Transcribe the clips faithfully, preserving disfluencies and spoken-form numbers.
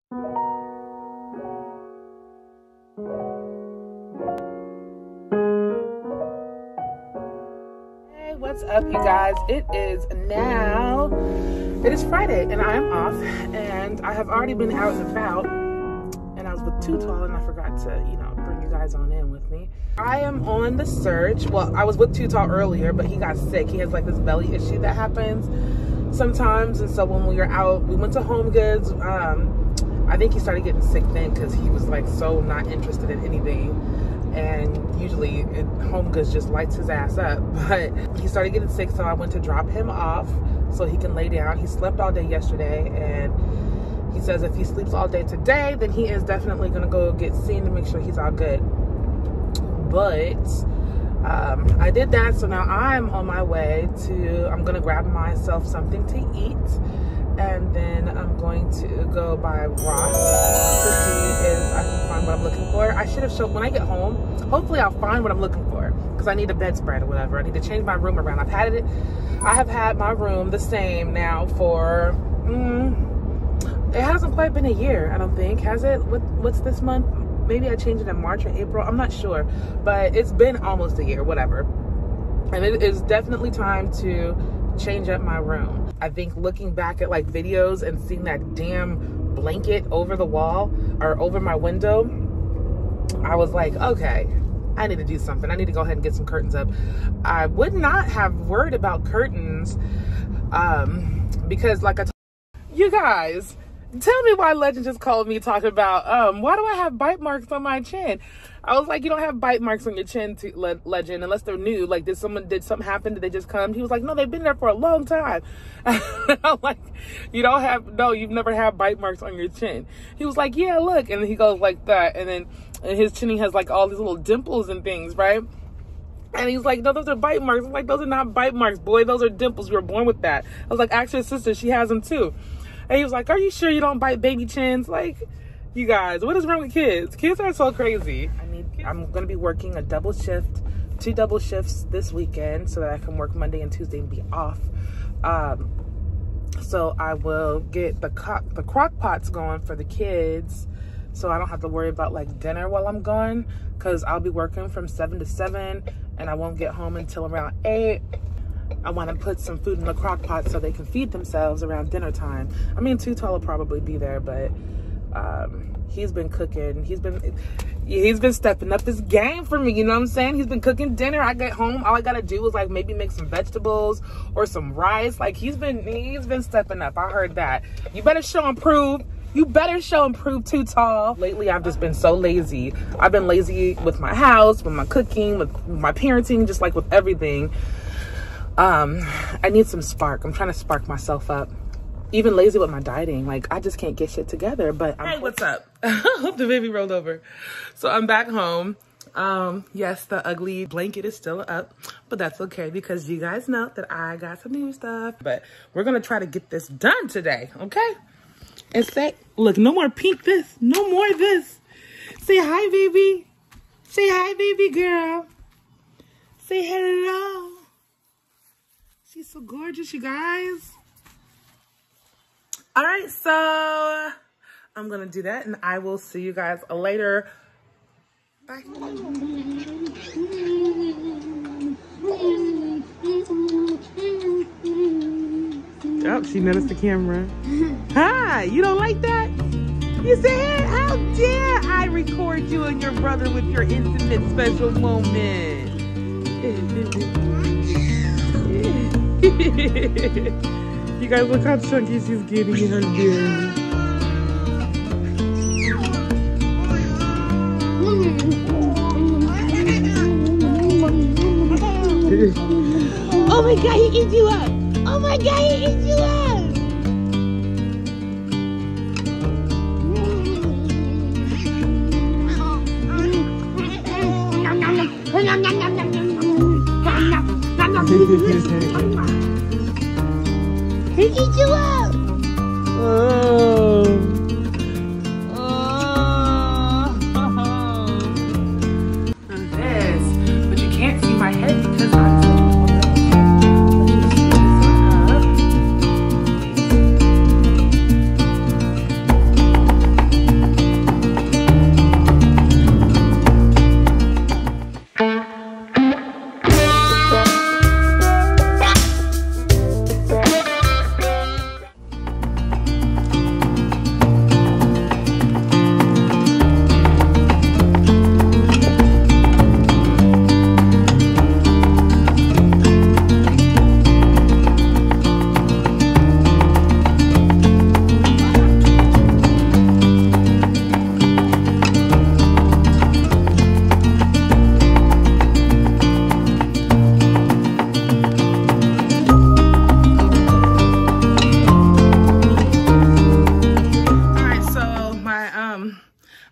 Hey, what's up, you guys? It is now, it is Friday, and I am off, and I have already been out and about, and I was with Too Tall, and I forgot to, you know, bring you guys on in with me. I am on the search. Well, I was with Too Tall earlier, but he got sick. He has like this belly issue that happens sometimes, and so when we were out, we went to Home Goods. Um, I think he started getting sick then because he was like so not interested in anything, and usually it, Home Goods just lights his ass up. But he started getting sick, so I went to drop him off so he can lay down. He slept all day yesterday, and he says if he sleeps all day today, then he is definitely gonna go get seen to make sure he's all good. But um, I did that, so now I'm on my way to, I'm gonna grab myself something to eat, and then I'm going to go by Ross to see if I can find what I'm looking for. I should have showed, when I get home, hopefully I'll find what I'm looking for, because I need a bedspread or whatever. I need to change my room around. I've had it, I have had my room the same now for, mm, it hasn't quite been a year, I don't think. Has it? What, what's this month? Maybe I changed it in March or April. I'm not sure, but it's been almost a year, whatever. And it is definitely time to change up my room. I think looking back at like videos and seeing that damn blanket over the wall or over my window, I was like, okay, I need to do something. I need to go ahead and get some curtains up. I would not have worried about curtains um, because like I told you guys, tell me why Legend just called me talking about, um, why do I have bite marks on my chin? I was like, you don't have bite marks on your chin, to Le Legend, unless they're new. Like, did someone, did something happen? Did they just come? He was like, no, they've been there for a long time. I'm like, you don't have, no, you've never had bite marks on your chin. He was like, yeah, look. And then he goes like that. And then and his chin has like all these little dimples and things, right? And he's like, no, those are bite marks. I'm like, those are not bite marks, boy. Those are dimples. You were born with that. I was like, ask your sister. She has them too. And he was like, are you sure you don't bite baby chins? Like, you guys, what is wrong with kids? Kids are so crazy. I need, I'm going to be working a double shift, two double shifts this weekend so that I can work Monday and Tuesday and be off. Um, so I will get the, co the crock pots going for the kids so I don't have to worry about like dinner while I'm gone, because I'll be working from seven to seven and I won't get home until around eight. I want to put some food in the crock pot so they can feed themselves around dinner time. I mean, Too Tall will probably be there, but um, he's been cooking. He's been he's been stepping up his game for me. You know what I'm saying? He's been cooking dinner. I get home, all I gotta do is like maybe make some vegetables or some rice. Like he's been he's been stepping up. I heard that. You better show and prove. You better show and prove, Too Tall. Lately, I've just been so lazy. I've been lazy with my house, with my cooking, with my parenting, just like with everything. Um, I need some spark. I'm trying to spark myself up. Even lazy with my dieting. Like, I just can't get shit together, but I'm- Hey, what's up? The baby rolled over. So I'm back home. Um, yes, the ugly blanket is still up, but that's okay because you guys know that I got some new stuff. But we're gonna try to get this done today, okay? And say, look, no more pink this. No more this. Say hi, baby. Say hi, baby girl. Say hello. She's so gorgeous, you guys. All right, so I'm gonna do that and I will see you guys later. Bye. Oh, she noticed the camera. Hi, you don't like that? You said, how dare I record you and your brother with your intimate special moment? You guys, look how chunky she's getting in her belly. Oh my God, he eats you up! Oh my God, he eats you up! He eats you up! Oh. Oh. This, but you can't see my head because I'm so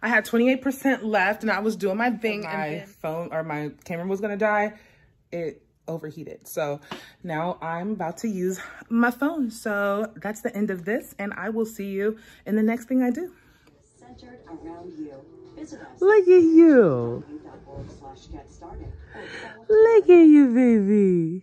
I had twenty-eight percent left and I was doing my thing. My and then phone or my camera was gonna die. It overheated. So now I'm about to use my phone. So that's the end of this, and I will see you in the next thing I do. Centered around you. Visit us. Look at you. Look at you, baby.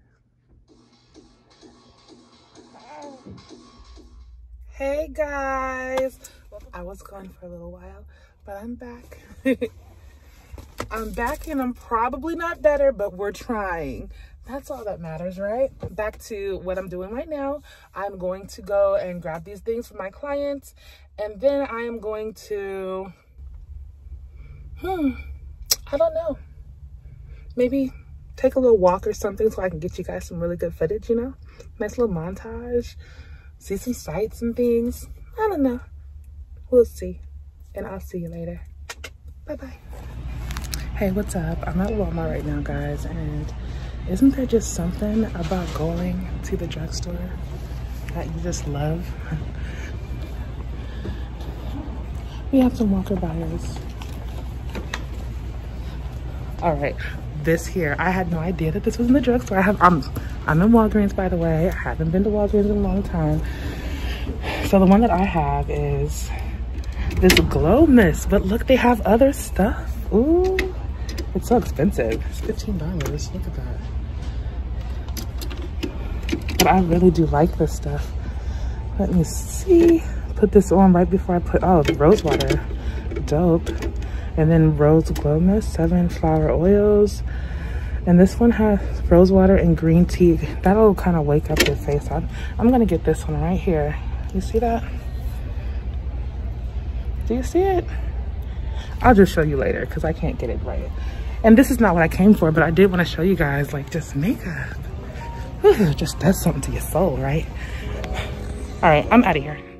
Hey guys. I was gone for a little while, but I'm back. I'm back and I'm probably not better, but we're trying. That's all that matters, right? Back to what I'm doing right now. I'm going to go and grab these things for my clients, and then I am going to, hmm, I don't know, maybe take a little walk or something so I can get you guys some really good footage, you know? Nice little montage, see some sights and things. I don't know. We'll see, and I'll see you later. Bye-bye. Hey, what's up? I'm at Walmart right now, guys, and isn't there just something about going to the drugstore that you just love? We have some walker buyers. All right, this here, I had no idea that this was in the drugstore. I have, I'm, I'm in Walgreens, by the way. I haven't been to Walgreens in a long time. So the one that I have is this glow mist, but look, they have other stuff. Ooh. It's so expensive. It's fifteen dollars. Look at that. But I really do like this stuff. Let me see. Put this on right before I put, oh, the rose water. Dope. And then rose glow mist, seven flower oils. And this one has rose water and green tea. That'll kind of wake up your face. I'm, I'm going to get this one right here. You see that? Do you see it? I'll just show you later because I can't get it right. And this is not what I came for, but I did want to show you guys, like, just makeup. Whew, just does something to your soul, right? All right, I'm out of here.